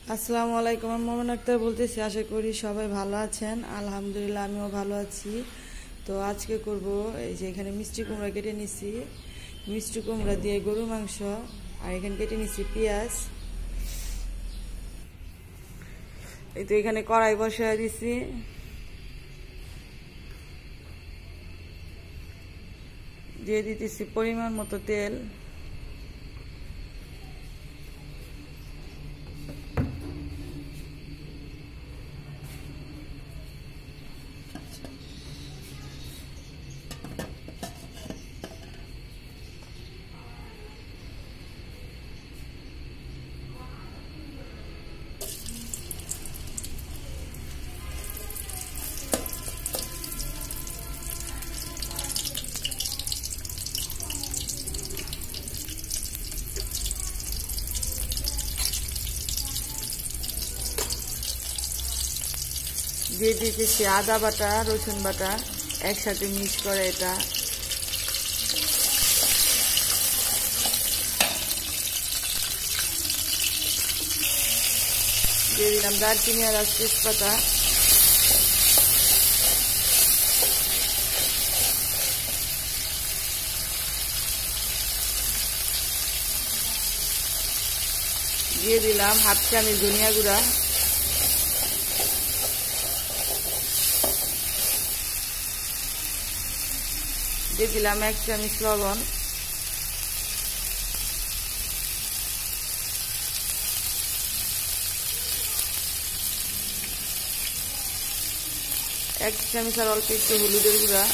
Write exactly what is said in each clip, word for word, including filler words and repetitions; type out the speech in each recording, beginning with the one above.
আসসালামু আলাইকুম। আমি মোমেন আক্তার বলতেছি। আশা করি সবাই ভালো আছেন। আলহামদুলিল্লাহ আমিও ভালো আছি। তো আজকে করব এই যে এখানে মিষ্টি কুমড়া কেটে নিছি, মিষ্টি কুমড়া দিয়ে গরু মাংস, আর এখানে কেটে নিছি পেঁয়াজ। এই তো এখানে কড়াই বসায় দিছি, দিয়ে দিতেছি পরিমাণ মতো তেল। দিয়ে দিতেছি আদা বাটা, রসুন বাটা একসাথে মিক্স করে এটা। দিয়ে দিলাম দারচিনি আর তেজপাতা। দিয়ে দিলাম হাফ চামচ ধনিয়া গুঁড়া। দিয়ে দিলাম এক চামচ লবণ। এক চামচ আর অল্প একটু হলুদের গুঁড়া।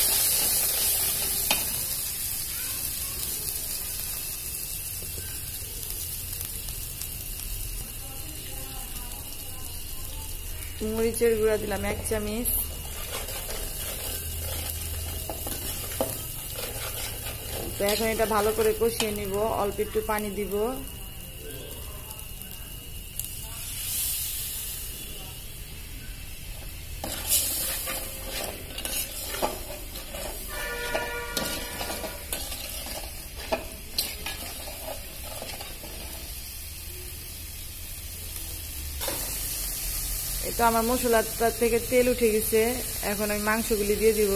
মরিচের গুঁড়া দিলাম এক চামচ। তো এখন এটা ভালো করে কষিয়ে নিব, অল্প একটু পানি দিব। এটা আমার মশলাটা থেকে তেল উঠে গেছে, এখন আমি মাংসগুলি দিয়ে দিব।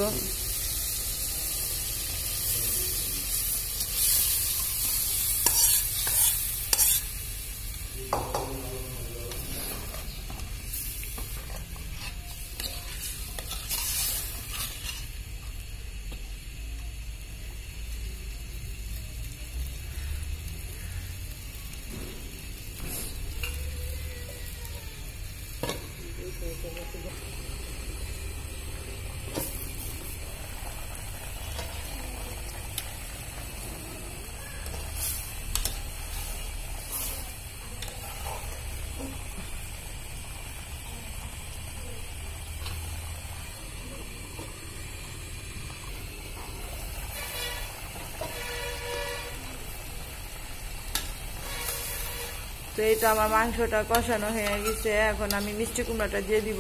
তো এইটা আমার মাংসটা কষানো হয়ে গেছে, এখন আমি মিষ্টি কুমড়াটা দিয়ে দিব।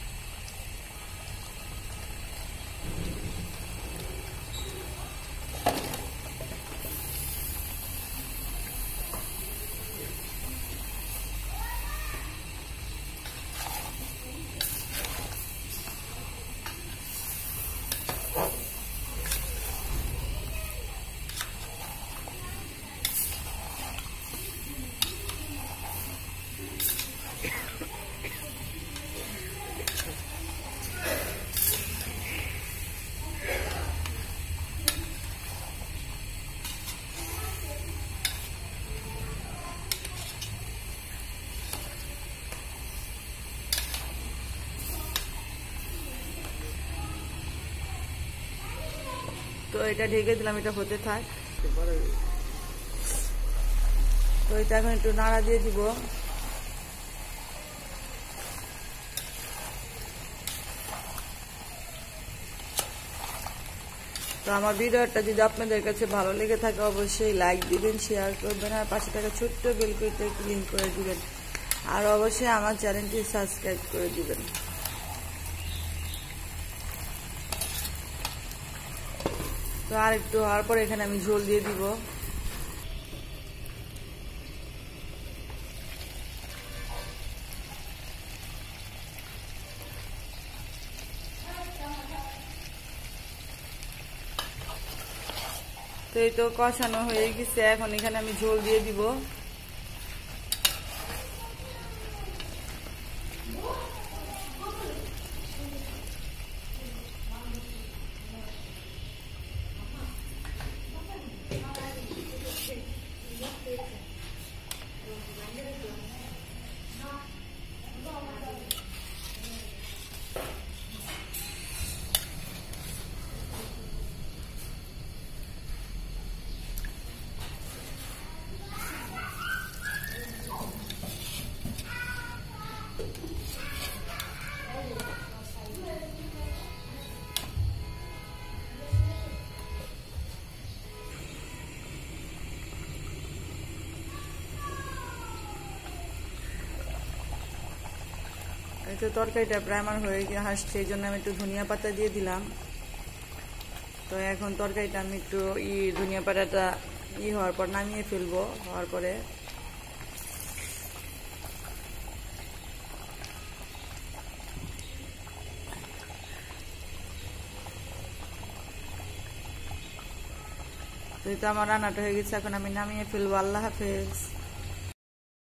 তো এটা ঢেকে দিলাম, এটা হতে থাক। তো এটা এখন একটু নাড়া দিয়ে দিব। তো আমার ভিডিওটা যদি আপনাদের কাছে ভালো লেগে থাকে অবশ্যই লাইক দিবেন, শেয়ার করবেন, আর পাশে থাকা ছোট্ট বেল করে ক্লিক করে দিবেন, আর অবশ্যই আমার চ্যানেলটি সাবস্ক্রাইব করে দিবেন। তো আর একটু হওয়ার পর এখানে আমি ঝোল দিয়ে দিব। তো এই তো কষানো হয়ে গেছে, এখন এখানে আমি ঝোল দিয়ে দিব। এই তো তরকারিটা প্রায় আমার হয়ে গিয়ে হাসছে, এই জন্য আমি একটু ধনিয়া পাতা দিয়ে দিলাম। তো এখন তরকারিটা আমি একটু ই ধনিয়া পাতাটা ই হওয়ার পর নামিয়ে ফেলবো। হওয়ার পরে তো এই তো আমার রান্নাটা হয়ে গেছে, এখন আমি নামিয়ে ফেলবো। আল্লাহ হাফেজ।